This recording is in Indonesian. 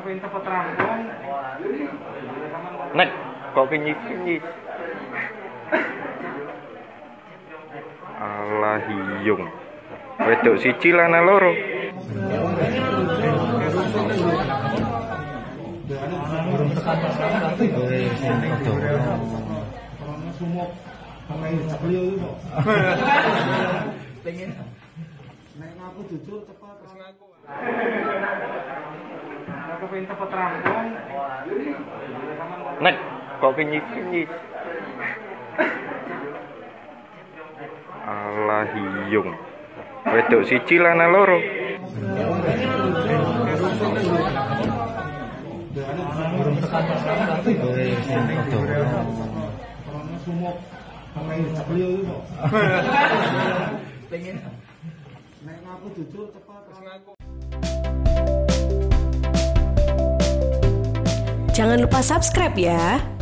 Nek, kok kenyit-kenyit. Alah hiyung. Wedok siji lanang loro. Nek, kok kenyit-kenyit. Alah hiyung. Wedok siji lanang loro. Jangan lupa subscribe ya.